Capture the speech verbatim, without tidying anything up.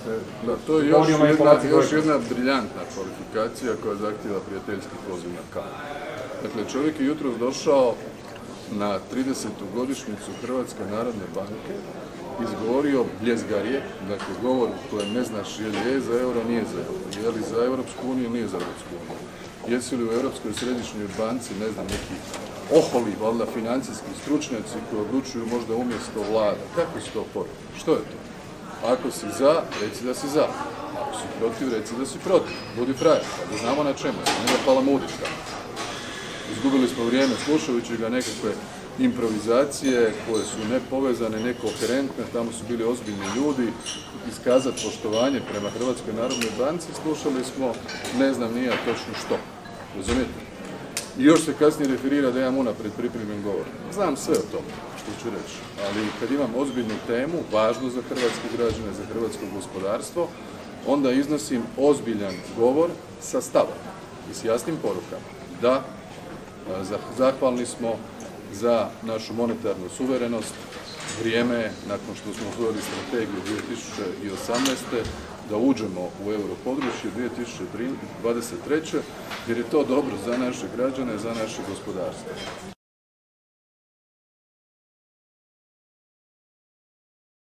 Da, to je još jedna, još jedna briljantna kvalifikacija koja zahtjeva prijateljski poziv na kavu. Dakle, čovjek je jutros došao na tridesetu godišnjicu Hrvatske narodne banke, izgovorio bljezgarje, dakle govor u kojem ne znaš je li je za euro, nije za euro, je li za Europsku uniju, nije za Europsku uniju. Jesi li u Europskoj središnjoj banci, ne znam, neki oholi, valjda financijski stručnjaci koji odlučuju možda umjesto vlada. Kako si to poruka? Što je to? Ako si za, reci da si za. Ako si protiv, reci da si protiv. Budi frajer, pa da znamo na čemu, ne da palamudiš tamo. Izgubili smo vrijeme slušajući ga nekakve improvizacije koje su nepovezane, nekoherentne, tamo su bili ozbiljni ljudi, iskazati poštovanje prema Hrvatskoj narodnoj banci, slušali smo ne znam nije točno što. Razumijete? I još se kasnije referira da imam unaprijed pripremljen govor. Znam sve o tome što ću reći, ali kad imam ozbiljnu temu, važnu za hrvatske građane, za hrvatsko gospodarstvo, onda iznosim ozbiljan govor sa stavom i s jasnim porukama. Da, zahvalni smo za našu monetarnu suverenost. Vrijeme je, nakon što smo usvojili strategiju dvije tisuće osamnaeste. da uđemo u europodručje dvije tisuće dvadeset treće. jer je to dobro za naše građane, za naše gospodarstvo.